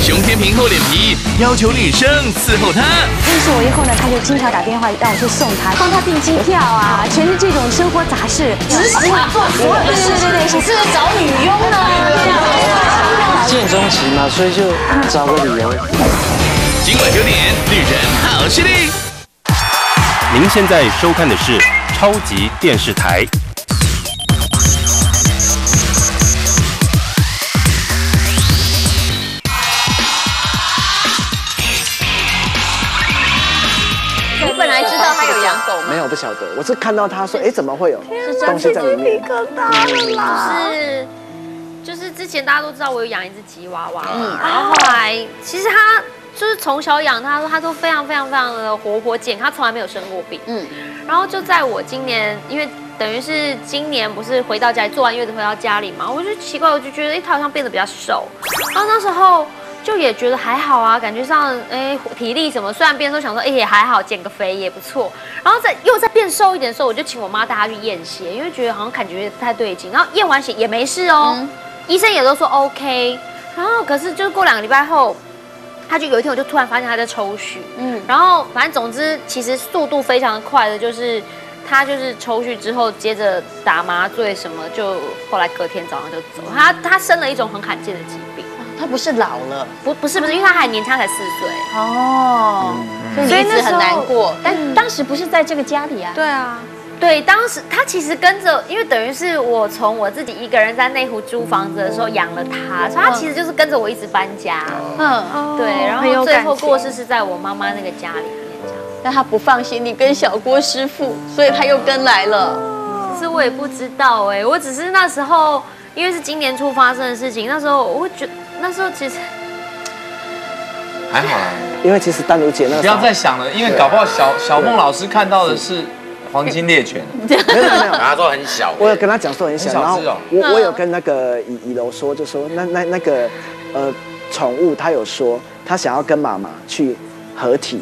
熊天平厚脸皮，要求女生伺候他。 认识我以后呢，他就经常打电话让我去送他，帮他订机票啊，全是这种生活杂事，执行做所有的事。对，是找女佣呢。 见钟情嘛，所以就找个理由。 今晚9点，女人好势力。 您现在收看的是超级电视台。 你本来知道他有养狗吗？ 没有，不晓得。我是看到他说，哎，怎么会有东西在里面？ 就是之前大家都知道我有养一只吉娃娃，然后后来其实他就是从小养它，他都非常的活泼健康，他从来没有生过病。然后就在我今年，因为等于是今年不是回到家里做完月子回到家里嘛，我就奇怪，我就觉得他好像变得比较瘦，然后那时候就也觉得还好啊，感觉上体力什么虽然变瘦，想说也还好，减个肥也不错，然后又再变瘦一点的时候，我就请我妈带她去验血，因为觉得好像感觉不太对劲，然后验完血也没事哦。医生也都说 OK， 然后可是就是过2个礼拜后，他就有一天我就突然发现他在抽搐，然后反正总之其实速度非常的快的，就是他就是抽搐之后接着打麻醉什么，就后来隔天早上就走。他生了一种很罕见的疾病， 他不是老了， 不是，因为他还年轻，他才4岁。 哦，所以你一直很难过，但当时不是在这个家里啊？ 对啊。对，当时他其实跟着，因为等于是我从我自己一个人在内湖租房子的时候养了他，所以他其实就是跟着我一直搬家。对，然后最后过世是在我妈妈那个家里面这样。 但他不放心你跟小郭师傅，所以他又跟来了。 其实我也不知道我只是那时候因为是今年初发生的事情，那时候我会觉得那时候其实还好啦， 因为其实丹如姐那个不要再想了，因为搞不好小梦老师看到的是黄金猎犬， 没有， 他说很小， 我有跟他讲说很小，然后我有跟那个以柔说，就说那个宠物，他有说他想要跟妈妈去合体，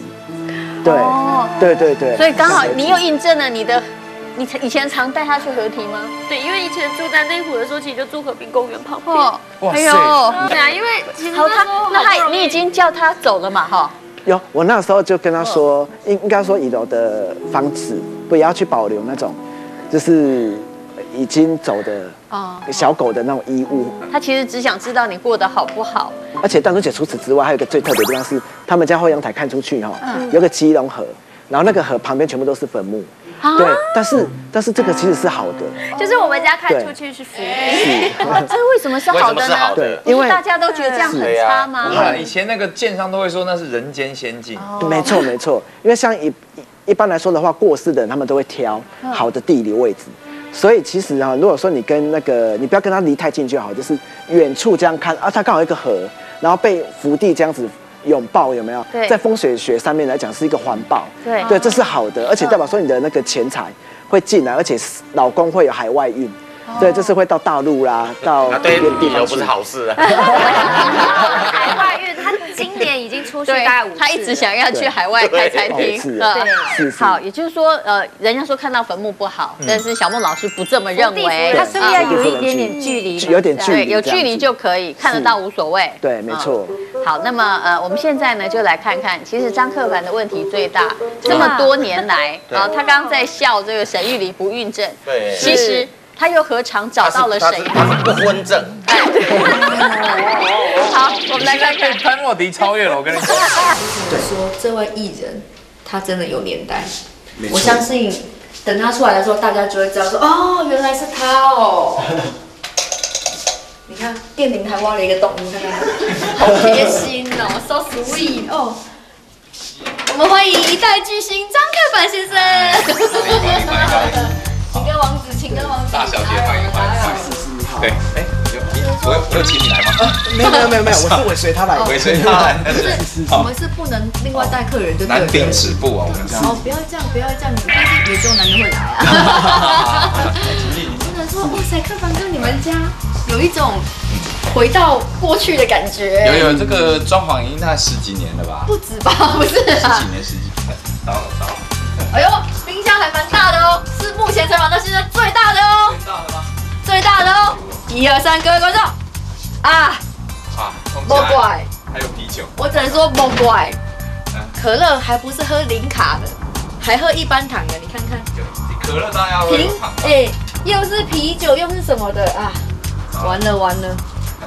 对， 所以刚好你又印证了你以前常带他去合体吗？ 对，因为以前住在内湖的时候，其实就住河滨公园旁边。 哎呦， 对啊，因为其实你已经叫他走了嘛，哈。 有，我那时候就跟他说，应该说以柔的房子不要去保留那种，就是已经走的小狗的那种衣物。 他其实只想知道你过得好不好。 而且丹如姐除此之外，还有一个最特别的地方是，他们家后阳台看出去有个基隆河，然后那个河旁边全部都是坟墓。对，但是这个其实是好的， 就是我们家看出去是福地。 这为什么是好的呢？ 对， 因为大家都觉得这样很差吗？ 以前那个建商都会说那是人间仙境。 没错，因为像一般来说的话，过世的人他们都会挑好的地理位置，所以其实如果说你跟那个你不要跟他离太近就好，就是远处这样看他刚好一个河，然后被福地这样子拥抱，有没有？在风水学上面来讲是一个环抱，对，这是好的，而且代表说你的那个钱财会进来，而且老公会有海外运，对，这是会到大陆啦，到别的地方去， 不是好事啊。 海外运，他今年已经出去大概5次， 他一直想要去海外开餐厅。 是。 好，也就是说，人家说看到坟墓不好，但是小梦老师不这么认为， 他是不是要有一点点距离？ 有点距离， 有距离就可以看得到，无所谓。 对，没错。 好，那么我们现在呢就来看看，其实张克凡的问题最大，这么多年来，他刚刚在笑这个沈玉琳不孕症， 对， 其实他又何尝找到了谁？ 他是不婚症。 好，我们来看看潘若迪超越了，我跟你讲。 说这位艺人他真的有年代，我相信等他出来的时候，大家就会知道说哦，原来是他哦。你看电瓶还挖了一个洞，你看看，好贴心哦 ，so sweet 哦。我们欢迎一代巨星张克凡先生。情歌王子，情歌王子， 大小姐欢迎。对，我有请你来吗？ 没有，我是尾随他来， 尾随他来。 我们是不能另外带客人，就男丁止步啊，我们这样。 哦，不要这样，毕竟也只有男人会来啊。不能说哇塞，克凡哥你们家有一种回到过去的感觉。 有这个装潢已经大概10几年了吧？ 不止吧？不是啊。 十几年，到了。 哎呦，冰箱还蛮大的哦，是目前采访到现在最大的哦。最大的哦！1、2、3，各位观众，不怪， 还有啤酒。 我只能说莫怪，可乐还不是喝零卡的，还喝一般糖的，你看看。 可乐当然要喝糖。 又是啤酒又是什么的啊？完了，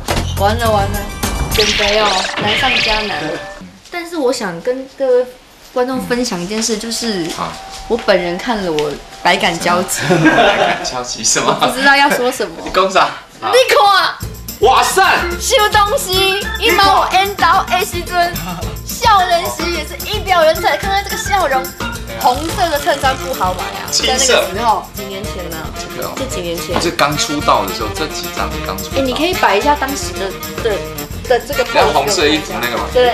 减肥哦，难上加难。但是我想跟各位观众分享一件事，就是我本人看了我百感交集。 百感交集什么？ 不知道要说什么。 你讲啥？ 你看， 哇塞， 收东西，一毛我 N 到 A 时阵，笑人时也是一表人才。看看这个笑容，红色的衬衫不好买啊，在那个时候，几年前呢？这几年前， 这刚出道的时候，这几张刚出道。 你可以摆一下当时的这个。 然后红色衣服那个吗？ 对。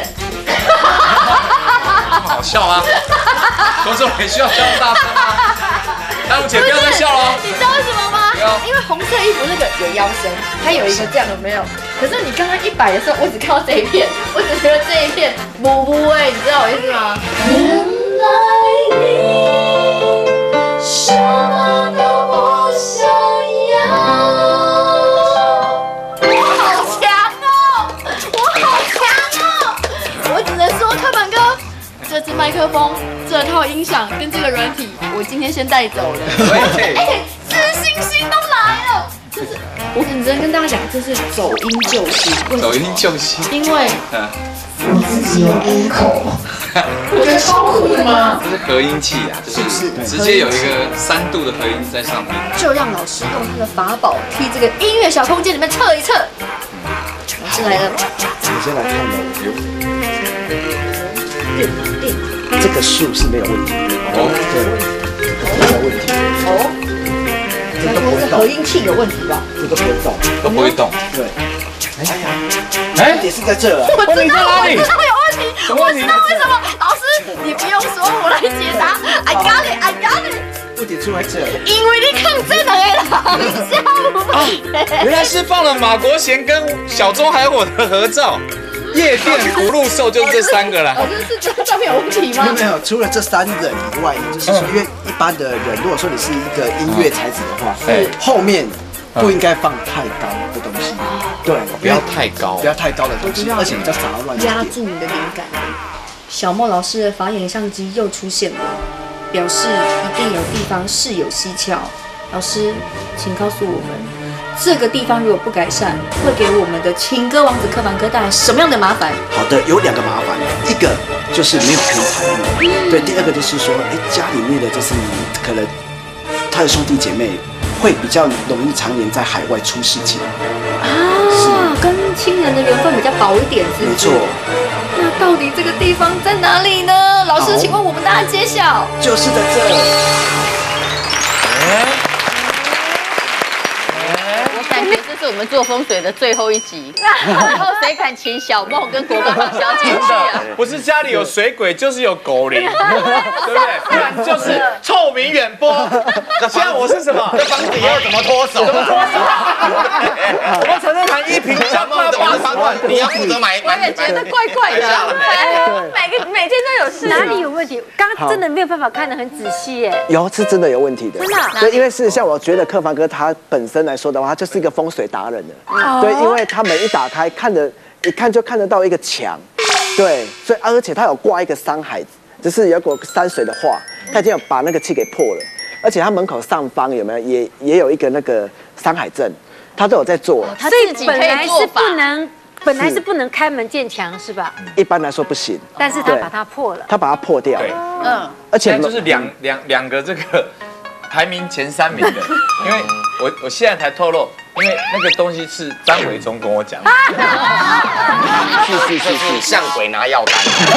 好笑吗？观众也需要笑大声吗？大陆姐不要再笑了。 你知道为什么吗？因为红色衣服那个有腰身，它有一个这样的没有。可是你刚刚一摆的时候，我只看到这一片，我只觉得这一片不你知道我意思吗？原来你什么都不想要。我好强哦！我只能说，柯本哥。这支麦克风、这套音响跟这个软体，我今天先带走了。自信心都来了。这是我很认真跟大家讲，这是走音救星。 走音救星。 因为我自己有音口，我觉得超酷的吗？ 这是合音器啊，就是直接有一个3度的合音在上面。 就让老师用他的法宝替这个音乐小空间里面测一测。老师来了， 我先来看了。这个数是没有问题的对，没有问题这个不会动。 合音器有问题吧？ 这个不会动， 都不会动。 对。问题是在这啊！ 我知道有问题，我知道为什么。老师，你不用说，我来解答。I got it。 问题出在这， 因为你看这两个人笑。 原来是放了马国贤跟小钟还有我的合照。夜店福禄寿就是这3个啦。 老师是这照片有问题吗？ 没有，除了这3人以外，就是说，因为一般的人，如果说你是一个音乐才子的话，后面不应该放太高的东西，对， 不要太高， 不要太高的东西，而且比较杂乱， 压住你的灵感。小莫老师的法眼相机又出现了，表示一定有地方事有蹊跷。老师，请告诉我们。这个地方如果不改善，会给我们的情歌王子柯凡哥带来什么样的麻烦？ 好的，有2个麻烦，一个就是没有偏财运，对，第二个就是说，家里面的就是可能他的兄弟姐妹会比较容易常年在海外出事情啊，跟亲人的缘分比较薄一点，是不是？ 没错。 那到底这个地方在哪里呢？老师，请问我们大家揭晓。 就是在这。 是我们做风水的最后一集，然后谁敢请小梦跟国光小姐去啊？ 不是家里有水鬼，就是有狗灵，对不对？不然就是臭名远播。现在我是什么？这房子要怎么脱手？怎么脱手？我们承认谈1坪小梦怎么80万？你要负责买。 我也觉得怪怪的，每天都有事， 哪里有问题？刚刚真的没有办法看得很仔细耶。 有是真的有问题的， 真的。 对，因为事实上我觉得柯凡哥他本身来说的话，他就是一个风水达人的。对，因为他门一打开，一看就看得到一个墙，对，所以而且他有挂一个山海，就是有个山水的画，他已经有把那个气给破了，而且他门口上方有没有也有一个那个山海阵，他都有在做。 他自己本来是不能开门见墙是吧？ 一般来说不行， 但是他把它破了， 他把它破掉了，而且就是两个这个排名前3名的，因为我现在才透露。因为那个东西是张伟忠跟我讲的， 是像鬼拿药单。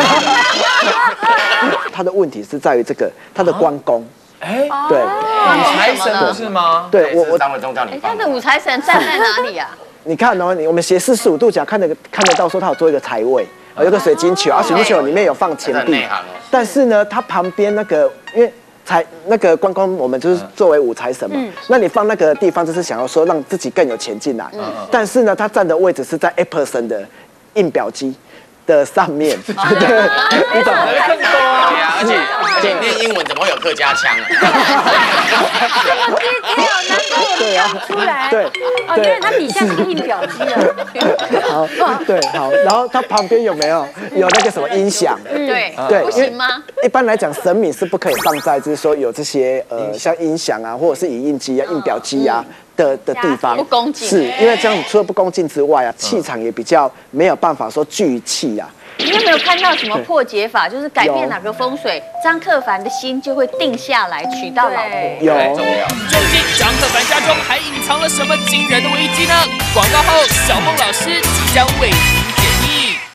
他的问题是在于这个他的关公，对， 武财神不是吗？ 对，我张伟忠叫你放。 他的武财神站在哪里啊？ 你看哦，我们斜45度角看得到说他有做一个财位，有个水晶球啊，水晶球里面有放钱币，但是呢，它旁边那个因为。那个关公，我们就是作为武财神嘛。那你放那个地方，就是想要说让自己更有钱进来。但是呢，他站的位置是在 Epson 的印表机的上面。对，你懂吗？ 更多啊！ 而且念英文怎么会有客家腔啊？ 这么低调，难怪我讲出来。对，哦，因为它底下是个印表机啊。 好，对，好，然后它旁边有没有那个什么音响？ 对，不行吗？ 一般来讲，神明是不可以放在就是说有这些像音响啊，或者是影印机啊、印表机啊的地方， 不恭敬。 是因为这样除了不恭敬之外啊，气场也比较没有办法说聚气啊。 你有没有看到什么破解法？就是改变哪个风水，张克凡的心就会定下来，娶到老婆。 有。 究竟张克凡家中还隐藏了什么惊人的危机呢？广告后，小孟老师即将为